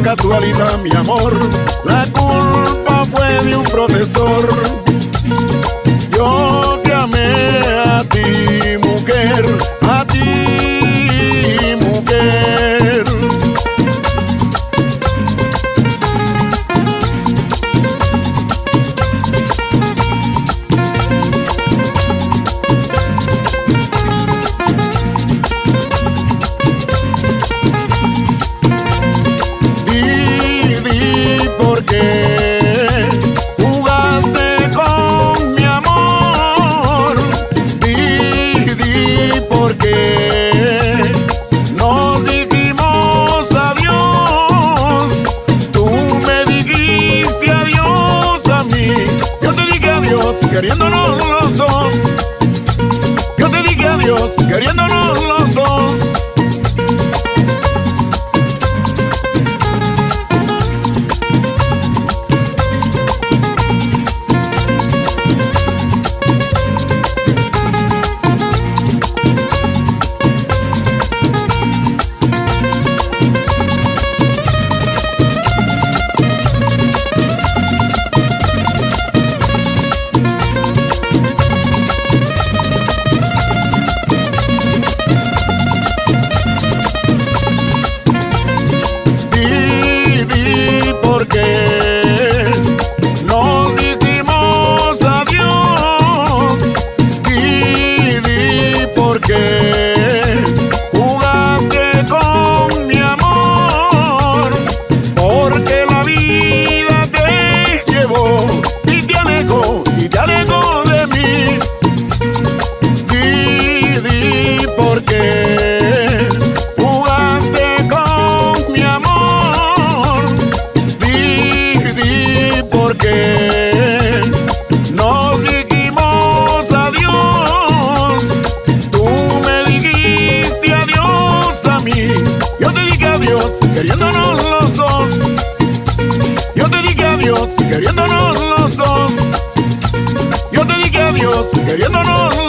casualidad, mi amor, la culpa fue de un profesor. Yo te amé a ti, mujer, a ti, mujer. ¿Por qué jugaste con mi amor? Di por qué nos dijimos adiós. Tú me dijiste adiós a mí. Yo te dije adiós queriéndonos los dos. Yo te dije adiós queriéndonos los dos. Porque nos dijimos adiós. Di por qué jugaste con mi amor. Porque la vida te llevó y te alejó de mí. Di por qué jugaste con mi amor. Porque nos dijimos adiós. Tú me dijiste adiós a mí. Yo te dije adiós queriéndonos los dos. Yo te dije adiós queriéndonos los dos. Yo te dije adiós queriéndonos los dos.